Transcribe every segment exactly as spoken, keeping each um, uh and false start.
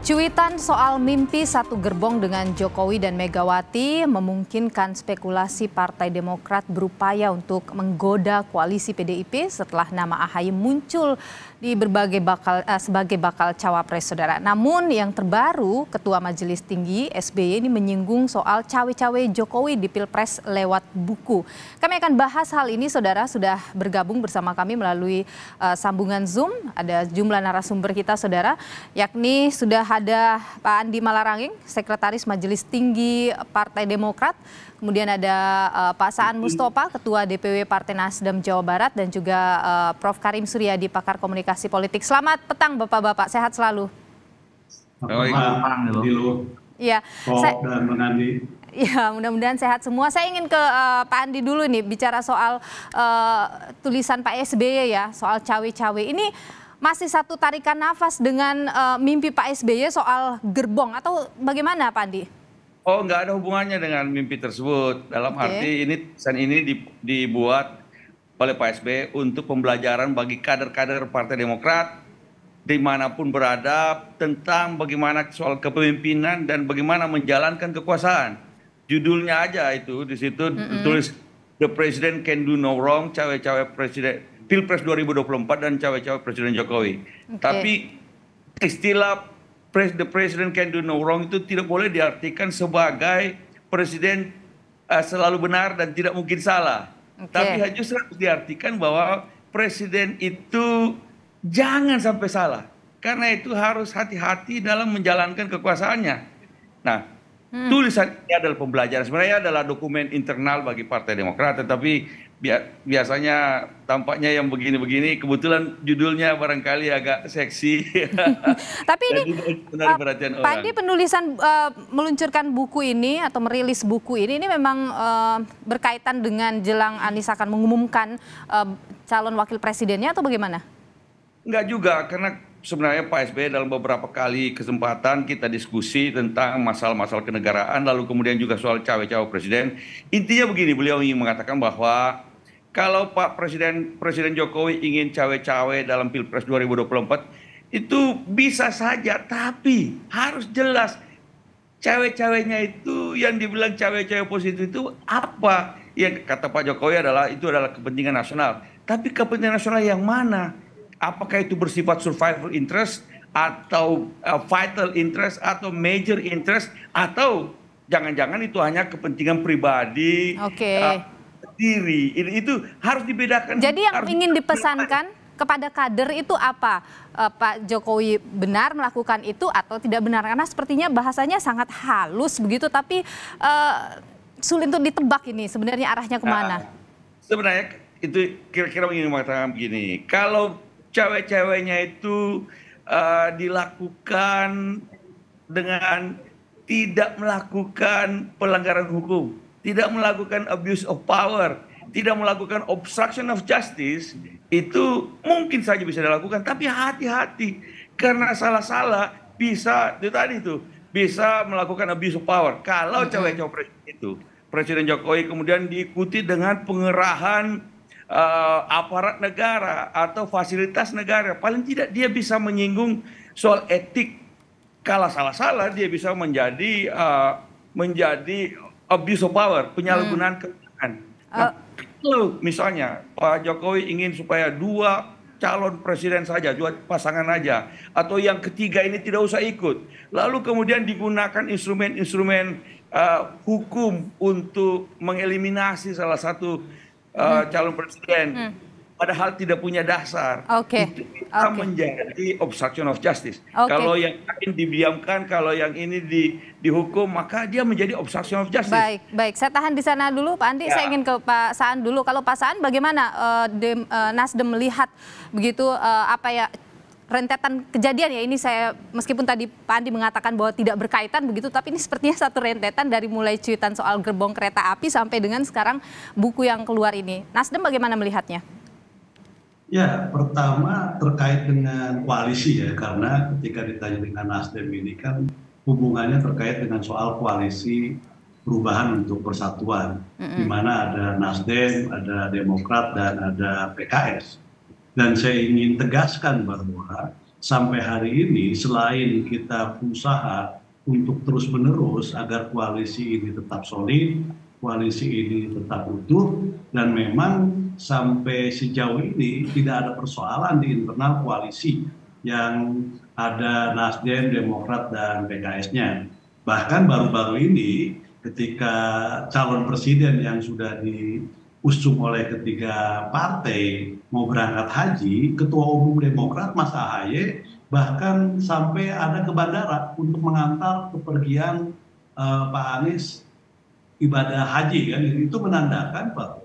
Cuitan soal mimpi satu gerbong dengan Jokowi dan Megawati memungkinkan spekulasi Partai Demokrat berupaya untuk menggoda koalisi P D I P setelah nama A H Y muncul di berbagai bakal eh, sebagai bakal cawapres, saudara. Namun yang terbaru, Ketua Majelis Tinggi S B Y ini menyinggung soal cawe-cawe Jokowi di Pilpres lewat buku. Kami akan bahas hal ini, saudara. Sudah bergabung bersama kami melalui uh, sambungan Zoom. Ada jumlah narasumber kita, saudara, yakni sudah ada Pak Andi Malarangeng, Sekretaris Majelis Tinggi Partai Demokrat. Kemudian ada uh, Pak Saan Mustafa, Ketua D P W Partai Nasdem Jawa Barat, dan juga uh, Profesor Karim Suryadi, Pakar Komunikasi Politik. Selamat petang, Bapak-bapak. Sehat selalu. Selamat petang, Iya. Saya, dan Bang Andi. Ya, mudah-mudahan sehat semua. Saya ingin ke uh, Pak Andi dulu nih, bicara soal uh, tulisan Pak S B Y ya, soal cawe-cawe. Ini masih satu tarikan nafas dengan uh, mimpi Pak S B Y soal gerbong atau bagaimana, Pak Andi? Oh, nggak ada hubungannya dengan mimpi tersebut. Dalam okay. arti ini tulisan ini dibuat oleh Pak S B Y untuk pembelajaran bagi kader-kader Partai Demokrat dimanapun berada tentang bagaimana soal kepemimpinan dan bagaimana menjalankan kekuasaan. Judulnya aja itu di situ mm-hmm. tulis The President Can Do No Wrong, cawe-cawe presiden Pilpres dua ribu dua puluh empat dan cawe-cawe Presiden Jokowi. Okay. Tapi istilah The President Can Do No Wrong itu tidak boleh diartikan sebagai presiden uh, selalu benar dan tidak mungkin salah. Okay. Tapi justru harus diartikan bahwa presiden itu jangan sampai salah. Karena itu harus hati-hati dalam menjalankan kekuasaannya. Nah, Hmm. tulisan ini adalah pembelajaran, sebenarnya adalah dokumen internal bagi Partai Demokrat, tetapi biasanya tampaknya yang begini-begini, kebetulan judulnya barangkali agak seksi. Tapi ini Pak Andi, penulisan uh, meluncurkan buku ini atau merilis buku ini, ini memang uh, berkaitan dengan jelang Anies akan mengumumkan uh, calon wakil presidennya atau bagaimana? Enggak juga, karena sebenarnya Pak S B Y dalam beberapa kali kesempatan kita diskusi tentang masalah-masalah kenegaraan, lalu kemudian juga soal cawe-cawe presiden. Intinya begini, beliau ingin mengatakan bahwa kalau Pak Presiden Presiden Jokowi ingin cawe-cawe dalam Pilpres dua ribu dua puluh empat, itu bisa saja, tapi harus jelas cawe-cawenya itu, yang dibilang cawe-cawe positif itu apa? Yang kata Pak Jokowi adalah itu adalah kepentingan nasional. Tapi kepentingan nasional yang mana? Apakah itu bersifat survival interest atau uh, vital interest atau major interest, atau jangan-jangan itu hanya kepentingan pribadi okay. uh, diri. Itu harus dibedakan. Jadi yang harus ingin dipesankan kepada kader itu apa? Uh, Pak Jokowi benar melakukan itu atau tidak benar? Karena sepertinya bahasanya sangat halus begitu, tapi uh, sulit untuk ditebak ini sebenarnya arahnya kemana. Nah, sebenarnya itu kira-kira ingin mengatakan begini, kalau cawe-cawenya itu uh, dilakukan dengan tidak melakukan pelanggaran hukum, tidak melakukan abuse of power, tidak melakukan obstruction of justice, itu mungkin saja bisa dilakukan, tapi hati-hati, karena salah-salah bisa itu tadi itu bisa melakukan abuse of power. Kalau cawe-cawe presiden itu, Presiden Jokowi kemudian diikuti dengan pengerahan Uh, aparat negara atau fasilitas negara, paling tidak dia bisa menyinggung soal etik. Kalau salah-salah dia bisa menjadi uh, menjadi abuse of power, penyalahgunaan hmm. kekuasaan. Nah, uh. kalau misalnya Pak Jokowi ingin supaya dua calon presiden saja, dua pasangan aja, atau yang ketiga ini tidak usah ikut, lalu kemudian digunakan instrumen-instrumen uh, hukum untuk mengeliminasi salah satu Uh, hmm. calon presiden, hmm. padahal tidak punya dasar, okay. itu bisa okay. menjadi obstruction of justice. Okay. Kalau yang lain didiamkan, kalau yang ini di, dihukum, maka dia menjadi obstruction of justice. Baik, baik. Saya tahan di sana dulu, Pak Andi. Ya. Saya ingin ke Pak Saan dulu. Kalau Pak Saan, bagaimana uh, de, uh, Nasdem melihat begitu uh, apa ya? rentetan kejadian ya ini, saya meskipun tadi Pak Andi mengatakan bahwa tidak berkaitan begitu, tapi ini sepertinya satu rentetan dari mulai cuitan soal gerbong kereta api sampai dengan sekarang buku yang keluar ini. Nasdem bagaimana melihatnya? Ya, pertama terkait dengan koalisi ya, karena ketika ditanya dengan Nasdem ini kan hubungannya terkait dengan soal koalisi perubahan untuk persatuan, mm-hmm. di mana ada Nasdem, ada Demokrat, dan ada P K S. Dan saya ingin tegaskan bahwa sampai hari ini selain kita berusaha untuk terus-menerus agar koalisi ini tetap solid, koalisi ini tetap utuh, dan memang sampai sejauh ini tidak ada persoalan di internal koalisi yang ada Nasdem, Demokrat, dan P K S-nya. Bahkan baru-baru ini ketika calon presiden yang sudah diusung oleh ketiga partai mau berangkat haji, Ketua Umum Demokrat Mas A H Y bahkan sampai ada ke bandara untuk mengantar kepergian uh, Pak Anies ibadah haji, kan itu menandakan bahwa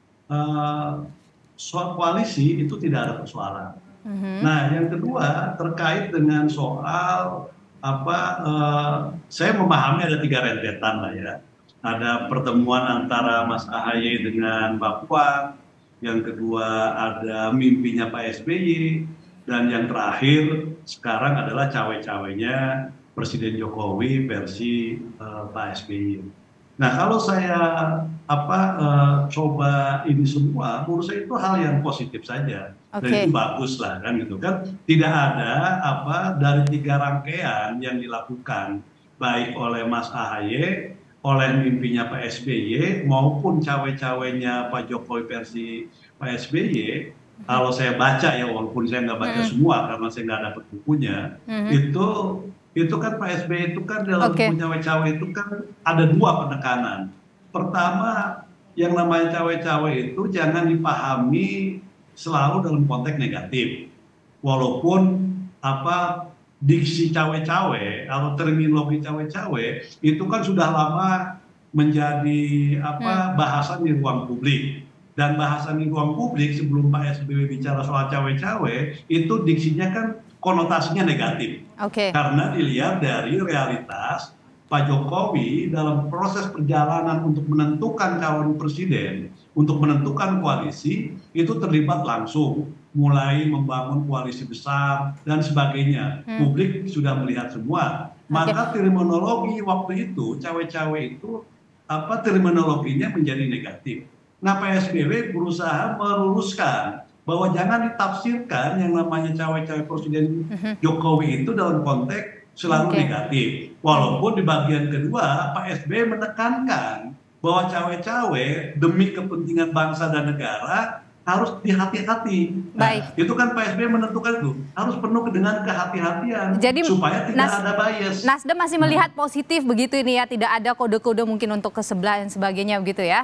uh, soal koalisi itu tidak ada persoalan. Mm-hmm. Nah, yang kedua terkait dengan soal apa, uh, saya memahami ada tiga rentetan lah ya. Ada pertemuan antara Mas A H Y dengan Mbak Puan, yang kedua ada mimpinya Pak S B Y, dan yang terakhir sekarang adalah cawe-cawenya Presiden Jokowi versi uh, Pak S B Y. Nah, kalau saya apa uh, coba ini semua, menurut saya itu hal yang positif saja. Okay. Dan itu bagus lah kan gitu kan. Tidak ada apa dari tiga rangkaian yang dilakukan baik oleh Mas A H Y, oleh mimpinya Pak S B Y maupun cawe-cawenya Pak Jokowi versi Pak S B Y. Mm-hmm. Kalau saya baca ya, walaupun saya nggak baca mm-hmm. semua karena saya nggak dapat bukunya, mm-hmm. itu itu kan Pak S B Y itu kan dalam okay. cawe-cawe itu kan ada dua penekanan. Pertama, yang namanya cawe-cawe itu jangan dipahami selalu dalam konteks negatif. Walaupun apa diksi cawe-cawe atau terminologi cawe-cawe itu kan sudah lama menjadi apa bahasan di ruang publik. Dan bahasan di ruang publik sebelum Pak S B Y bicara soal cawe-cawe itu diksinya kan konotasinya negatif. Okay. Karena dilihat dari realitas Pak Jokowi dalam proses perjalanan untuk menentukan calon presiden, untuk menentukan koalisi, itu terlibat langsung, mulai membangun koalisi besar dan sebagainya. Hmm. Publik sudah melihat semua. Maka okay. terminologi waktu itu, cawe-cawe itu, apa terminologinya menjadi negatif. Nah, Pak S B Y berusaha meluruskan bahwa jangan ditafsirkan yang namanya cawe-cawe Presiden uh-huh. Jokowi itu dalam konteks selalu okay. negatif. Walaupun di bagian kedua Pak S B Y menekankan bahwa cawe-cawe demi kepentingan bangsa dan negara harus dihati-hati. Nah, itu kan Pak S B Y menentukan itu harus penuh dengan kehati-hatian. Jadi, supaya tidak Nas ada bias. Nasdem masih melihat nah. positif begitu ini ya, tidak ada kode-kode mungkin untuk ke sebelah dan sebagainya begitu ya?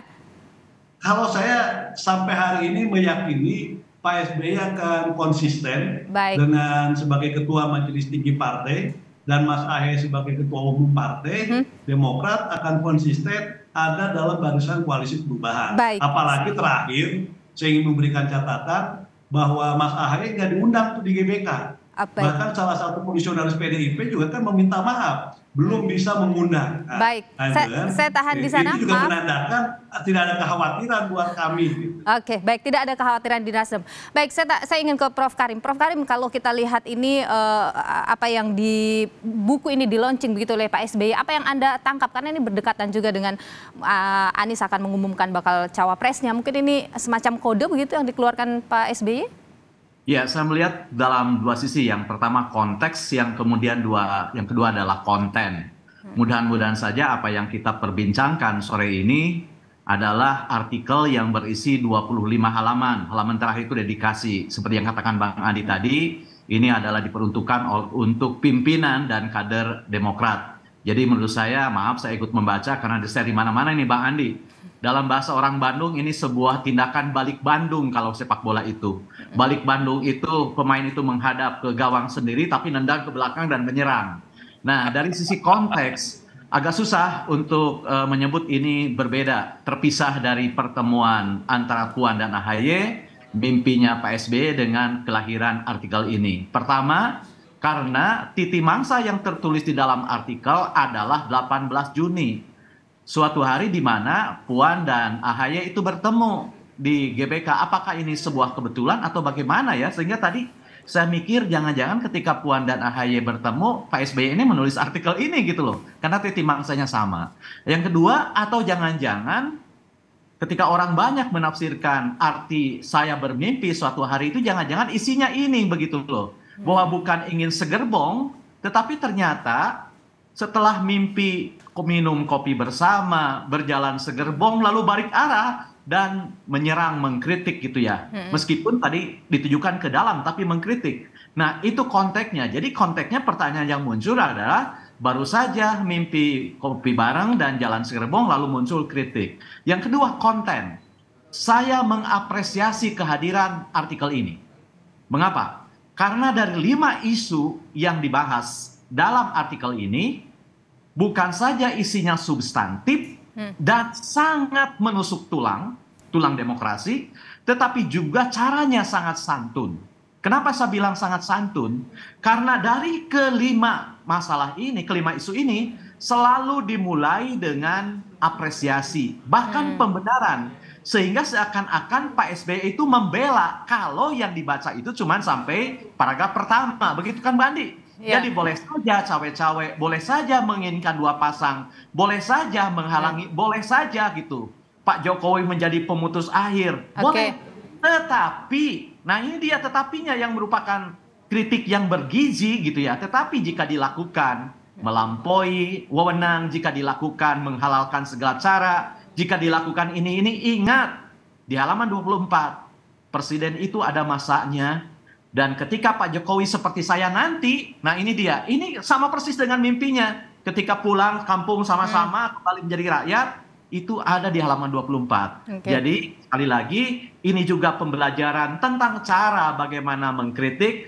Kalau saya sampai hari ini meyakini Pak S B Y akan konsisten Baik. dengan sebagai ketua majelis tinggi partai dan Mas A H Y sebagai ketua umum partai, hmm. Demokrat akan konsisten ada dalam barisan koalisi perubahan. Baik. Apalagi terakhir saya ingin memberikan catatan bahwa Mas A H Y nggak diundang tuh di G B K. Apa? Bahkan salah satu komisionaris P D I P juga kan meminta maaf, belum bisa mengundang. Nah, Baik, saya, kan? saya tahan di sana. Itu juga maaf. menandakan tidak ada kekhawatiran buat kami. Oke, baik, tidak ada kekhawatiran di Nasdem. Baik, saya, saya ingin ke Prof Karim. Prof Karim, kalau kita lihat ini uh, apa yang di buku ini di launching begitu oleh Pak S B Y, apa yang Anda tangkap? Karena ini berdekatan juga dengan uh, Anies akan mengumumkan bakal cawapresnya. Mungkin ini semacam kode begitu yang dikeluarkan Pak S B Y? Ya, saya melihat dalam dua sisi. Yang pertama konteks, yang kemudian dua, yang kedua adalah konten. Mudah-mudahan saja apa yang kita perbincangkan sore ini adalah artikel yang berisi dua puluh lima halaman. Halaman terakhir itu dedikasi. Seperti yang katakan Bang Andi tadi, ini adalah diperuntukkan untuk pimpinan dan kader Demokrat. Jadi menurut saya, maaf saya ikut membaca karena di-share di mana-mana ini Bang Andi. Dalam bahasa orang Bandung ini sebuah tindakan balik Bandung kalau sepak bola itu. Balik Bandung itu pemain itu menghadap ke gawang sendiri tapi nendang ke belakang dan menyerang. Nah, dari sisi konteks agak susah untuk uh, menyebut ini berbeda, terpisah dari pertemuan antara Puan dan A H Y, mimpinya Pak S B Y dengan kelahiran artikel ini. Pertama, karena titi mangsa yang tertulis di dalam artikel adalah delapan belas Juni. Suatu hari di mana Puan dan A H Y itu bertemu di G B K. Apakah ini sebuah kebetulan atau bagaimana ya? Sehingga tadi saya mikir jangan-jangan ketika Puan dan A H Y bertemu, Pak S B Y ini menulis artikel ini gitu loh. Karena titi mangsanya sama. Yang kedua, atau jangan-jangan ketika orang banyak menafsirkan arti saya bermimpi suatu hari itu jangan-jangan isinya ini begitu loh. bahwa bukan ingin segerbong, tetapi ternyata setelah mimpi minum kopi bersama, berjalan segerbong, lalu balik arah dan menyerang, mengkritik gitu ya. Hmm. Meskipun tadi ditujukan ke dalam, tapi mengkritik. Nah, itu konteksnya. Jadi konteksnya pertanyaan yang muncul adalah baru saja mimpi kopi bareng dan jalan segerbong, lalu muncul kritik. Yang kedua, konten. Saya mengapresiasi kehadiran artikel ini. Mengapa? Karena dari lima isu yang dibahas dalam artikel ini, bukan saja isinya substantif hmm. dan sangat menusuk tulang, tulang demokrasi, tetapi juga caranya sangat santun. Kenapa saya bilang sangat santun? Karena dari kelima masalah ini, kelima isu ini, selalu dimulai dengan apresiasi, bahkan hmm. pembenaran. Sehingga seakan-akan Pak S B Y itu membela kalau yang dibaca itu cuma sampai paragraf pertama. Begitu kan Mbak Andi? Ya. Jadi boleh saja cawe-cawe, boleh saja menginginkan dua pasang, boleh saja menghalangi, ya. boleh saja gitu. Pak Jokowi menjadi pemutus akhir, okay. boleh. Tetapi, nah ini dia tetapinya yang merupakan kritik yang bergizi gitu ya. Tetapi jika dilakukan melampaui wewenang, jika dilakukan menghalalkan segala cara, jika dilakukan ini, ini ingat di halaman dua puluh empat, Presiden itu ada masanya. Dan ketika Pak Jokowi seperti saya nanti, nah ini dia, ini sama persis dengan mimpinya. Ketika pulang kampung sama-sama, hmm. kembali menjadi rakyat, itu ada di halaman dua puluh empat. Okay. Jadi sekali lagi, ini juga pembelajaran tentang cara bagaimana mengkritik,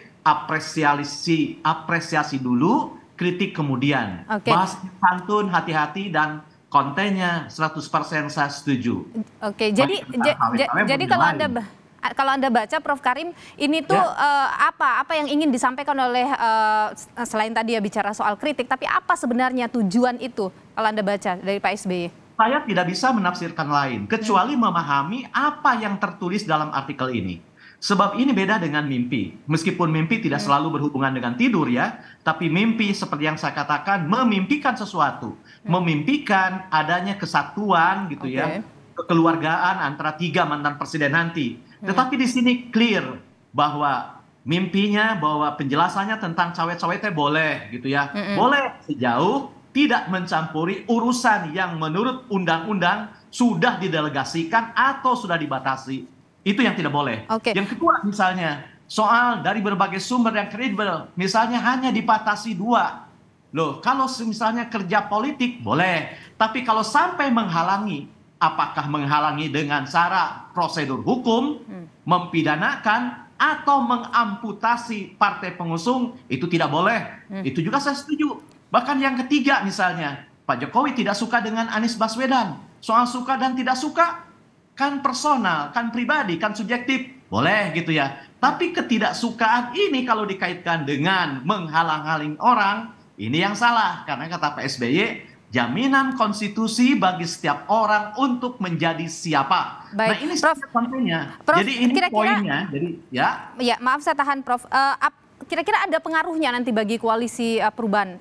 apresiasi, apresiasi dulu, kritik kemudian. Okay. Bahas santun, hati-hati, dan kontennya seratus persen saya setuju. Oke, jadi jadi kalau Anda kalau Anda baca Prof Karim, ini tuh ya. uh, apa apa yang ingin disampaikan oleh uh, selain tadi ya bicara soal kritik, tapi apa sebenarnya tujuan itu kalau Anda baca dari Pak S B Y? Saya tidak bisa menafsirkan lain kecuali hmm. memahami apa yang tertulis dalam artikel ini. Sebab ini beda dengan mimpi. Meskipun mimpi tidak hmm. selalu berhubungan dengan tidur ya, tapi mimpi seperti yang saya katakan memimpikan sesuatu. Memimpikan adanya kesatuan gitu okay. ya, kekeluargaan antara tiga mantan presiden nanti. Hmm. Tetapi di sini clear bahwa mimpinya, bahwa penjelasannya tentang cawe-cawe teh boleh gitu ya. Hmm. Boleh sejauh tidak mencampuri urusan yang menurut undang-undang sudah didelegasikan atau sudah dibatasi. Itu yang tidak boleh. Okay. Yang kedua misalnya, soal dari berbagai sumber yang kredibel, misalnya hanya dibatasi dua. Loh, kalau misalnya kerja politik, boleh. Tapi kalau sampai menghalangi, apakah menghalangi dengan cara prosedur hukum, hmm. mempidanakan, atau mengamputasi partai pengusung, itu tidak boleh. Hmm. Itu juga saya setuju. Bahkan yang ketiga misalnya, Pak Jokowi tidak suka dengan Anies Baswedan. Soal suka dan tidak suka, kan personal, kan pribadi, kan subjektif. Boleh gitu ya. Tapi ketidaksukaan ini kalau dikaitkan dengan menghalang-halangi orang, ini yang salah. Karena kata Pak S B Y, jaminan konstitusi bagi setiap orang untuk menjadi siapa. Baik. Nah ini Prof, kontennya. Prof, jadi ini kira-kira, poinnya. Jadi ya. Ya maaf saya tahan Prof. Uh, kira-kira ada pengaruhnya nanti bagi koalisi uh, perubahan?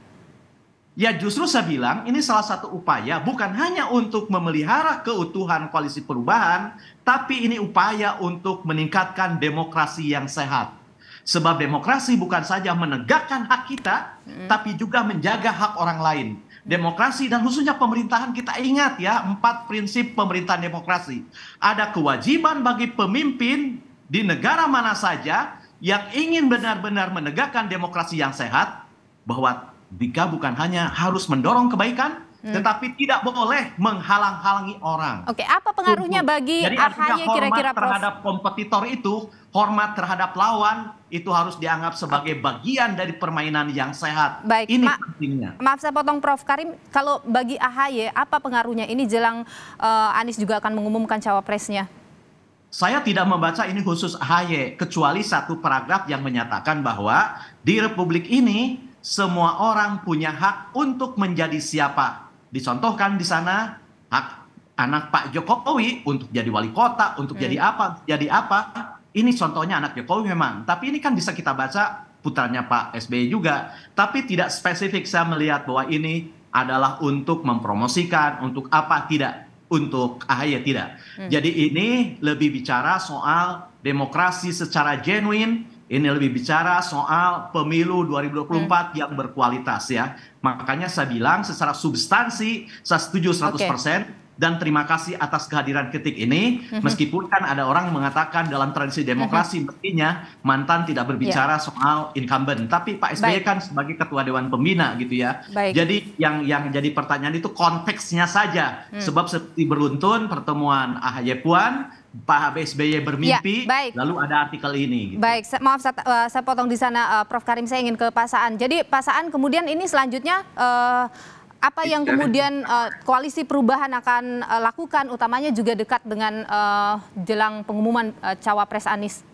Ya justru saya bilang ini salah satu upaya bukan hanya untuk memelihara keutuhan koalisi perubahan, tapi ini upaya untuk meningkatkan demokrasi yang sehat. Sebab demokrasi bukan saja menegakkan hak kita, hmm. tapi juga menjaga hak orang lain. Demokrasi dan khususnya pemerintahan, kita ingat ya, empat prinsip pemerintahan demokrasi. Ada kewajiban bagi pemimpin di negara mana saja yang ingin benar-benar menegakkan demokrasi yang sehat, bahwa jika bukan hanya harus mendorong kebaikan, hmm. tetapi tidak boleh menghalang-halangi orang. Oke, apa pengaruhnya bagi A H Y kira-kira, Prof? Terhadap kompetitor itu, hormat terhadap lawan, itu harus dianggap sebagai bagian dari permainan yang sehat. Baik, ini ma pentingnya. Maaf saya potong Prof Karim, kalau bagi A H Y, apa pengaruhnya? Ini jelang uh, Anies juga akan mengumumkan cawapresnya. Saya tidak membaca ini khusus A H Y, kecuali satu paragraf yang menyatakan bahwa di Republik ini, semua orang punya hak untuk menjadi siapa. Dicontohkan di sana hak anak Pak Jokowi untuk jadi wali kota, untuk hmm. jadi apa, jadi apa. Ini contohnya anak Jokowi memang. Tapi ini kan bisa kita baca putranya Pak S B Y juga. Tapi tidak spesifik saya melihat bahwa ini adalah untuk mempromosikan, untuk apa, tidak. Untuk A H Y tidak. Hmm. Jadi ini lebih bicara soal demokrasi secara genuine Ini lebih bicara soal pemilu dua ribu dua puluh empat hmm. yang berkualitas ya. Makanya saya bilang secara substansi saya setuju seratus persen. Okay. Dan terima kasih atas kehadiran Ketik ini, mm-hmm. meskipun kan ada orang mengatakan dalam tradisi demokrasi mm-hmm. mestinya mantan tidak berbicara yeah. soal incumbent, tapi Pak S B Y Baik. kan sebagai Ketua Dewan Pembina gitu ya. Baik. Jadi yang yang jadi pertanyaan itu konteksnya saja, mm. sebab seperti beruntun pertemuan A H Y Puan, Pak S B Y bermimpi, ya, lalu ada artikel ini. Gitu. Baik, maaf saya, uh, saya potong di sana, uh, Prof Karim, saya ingin ke Pak Saan. Jadi Pak Saan kemudian ini selanjutnya uh, apa yang kemudian uh, koalisi perubahan akan uh, lakukan, utamanya juga dekat dengan uh, jelang pengumuman uh, cawapres Anies?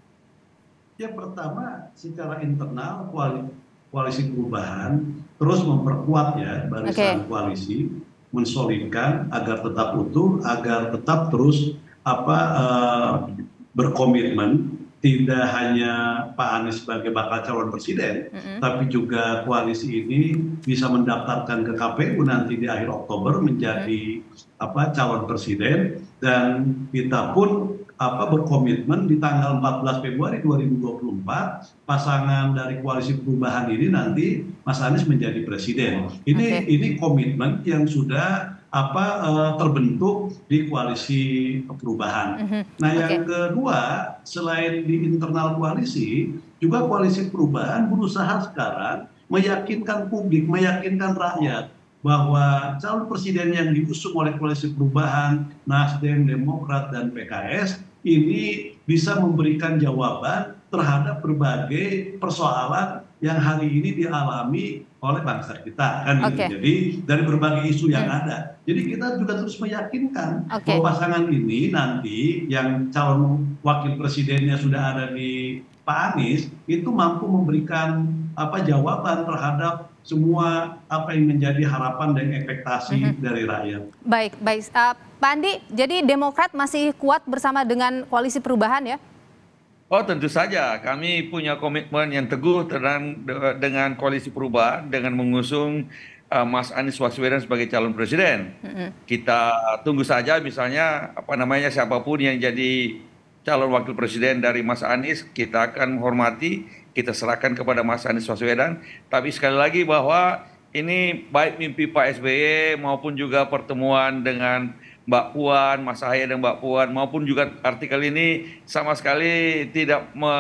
Ya, pertama secara internal koalisi, koalisi perubahan terus memperkuat ya barisan okay. koalisi, mensolidkan agar tetap utuh, agar tetap terus apa uh, berkomitmen. Tidak hanya Pak Anies sebagai bakal calon presiden, mm-hmm. tapi juga koalisi ini bisa mendaftarkan ke K P U nanti di akhir Oktober menjadi mm-hmm. apa calon presiden, dan kita pun apa berkomitmen di tanggal empat belas Februari dua ribu dua puluh empat pasangan dari koalisi perubahan ini nanti Mas Anies menjadi presiden. Ini okay. ini komitmen yang sudah apa uh, terbentuk di koalisi perubahan. Mm-hmm. Nah, yang okay. kedua, selain di internal koalisi, juga koalisi perubahan berusaha sekarang meyakinkan publik, meyakinkan rakyat bahwa calon presiden yang diusung oleh koalisi perubahan, Nasdem, Demokrat, dan P K S ini bisa memberikan jawaban terhadap berbagai persoalan yang hari ini dialami oleh bangsa kita, kan okay. gitu. Jadi dari berbagai isu yang hmm. ada. Jadi kita juga terus meyakinkan okay. bahwa pasangan ini nanti yang calon wakil presidennya sudah ada di Pak Anies itu mampu memberikan apa jawaban terhadap semua apa yang menjadi harapan dan ekspektasi mm-hmm. dari rakyat. Baik, baik. Uh, Pak Andi, jadi Demokrat masih kuat bersama dengan koalisi perubahan ya? Oh, tentu saja. Kami punya komitmen yang teguh dengan, dengan koalisi perubahan dengan mengusung uh, Mas Anies Baswedan sebagai calon presiden. Mm-hmm. Kita tunggu saja misalnya apa namanya siapapun yang jadi calon wakil presiden dari Mas Anies, kita akan menghormati, kita serahkan kepada Mas Anies Baswedan. Tapi sekali lagi bahwa ini baik mimpi Pak S B Y maupun juga pertemuan dengan Mbak Puan, Mas Ahaye dan Mbak Puan, maupun juga artikel ini sama sekali tidak me,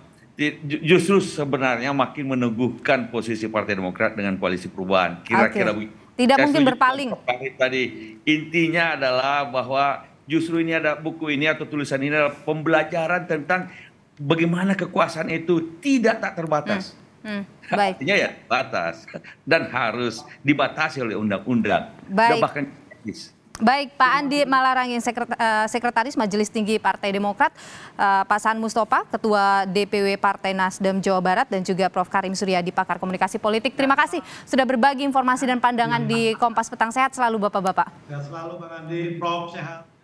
justru sebenarnya makin meneguhkan posisi Partai Demokrat dengan koalisi perubahan. Kira-kira okay. Tidak mungkin berpaling. Tadi intinya adalah bahwa justru ini ada buku ini atau tulisan ini adalah pembelajaran tentang bagaimana kekuasaan itu tidak tak terbatas. Hmm. Hmm. Baik. Artinya ya batas dan harus dibatasi oleh undang-undang. Baik. Dan bahkan Baik, Pak Andi Malarangin, Sekretaris Majelis Tinggi Partai Demokrat, uh, Pak Saan Mustafa, Ketua D P W Partai Nasdem Jawa Barat, dan juga Prof Karim Suryadi, Pakar Komunikasi Politik. Terima kasih sudah berbagi informasi dan pandangan di Kompas Petang. Sehat selalu Bapak-Bapak. Sehat selalu Bang Andi, Prof sehat.